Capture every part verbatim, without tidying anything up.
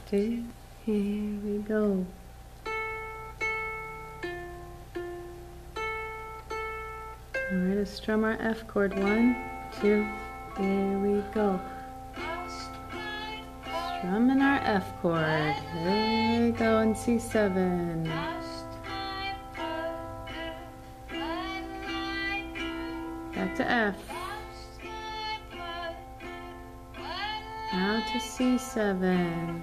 two, here we go. Alright, let's strum our F chord. One, two, here we go. Strumming our F chord. There we go in C seven. Back to F. Now to C seven.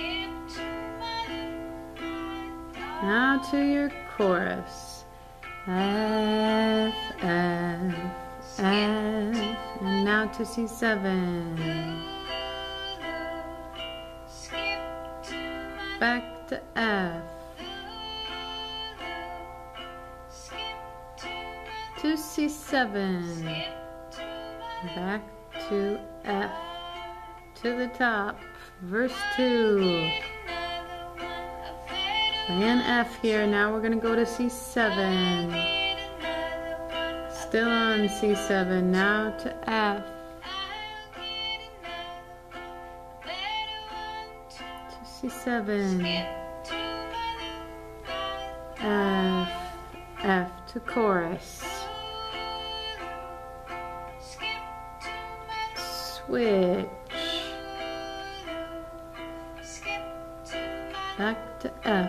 Now to your chorus. F, F, F, and now to C seven. Back to F. To C seven. Back to F. To the top. Verse two. Playing F here. Now we're going to go to C seven. Still on C seven. Now to F. To C seven. F. F to chorus. Switch. Back to F.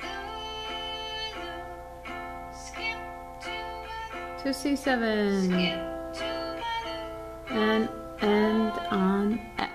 To C seven. And end on F.